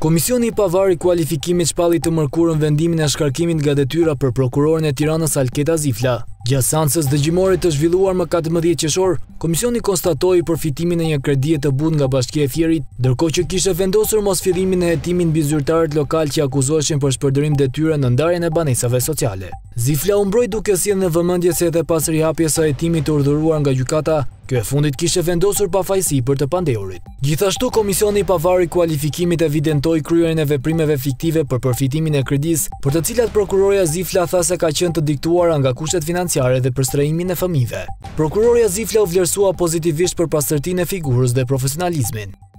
Komisioni i pavarur i kualifikimit shpalli të mërkurën vendimin e shkarkimit nga detyra për prokurorin e Tiranës Alketa Zifla. Gjatë seancës dëgjimore të zhvilluar më 14 qershor, komisioni konstatoi përfitimin e një kredie të butë nga Bashkia e Fierit, ndërkohë që kishte vendosur mos fillimin e hetimin mbi zyrtarët lokal që akuzoheshin për shpërdorim detyre në ndarjen e banesave sociale. Zifla u mbroj duke sjellë në vëmendje se edhe pas rihapjes së hetimit të urdhëruar nga gjykata, kjo e fundit kishte vendosur pafajësi për të pandehurit. Gjithashtu, komisioni i pavarur i kualifikimit evidentoi kryerjen e veprimeve fiktive për përfitimin e kredisë, për të cilat prokuroria Zifla tha se ka qenë të diktuara nga kushtet financiare dhe për strehimimin e fëmijëve. Prokuroria Zifla u vlerësua pozitivisht për pastërtinë e figurës dhe profesionalizmin.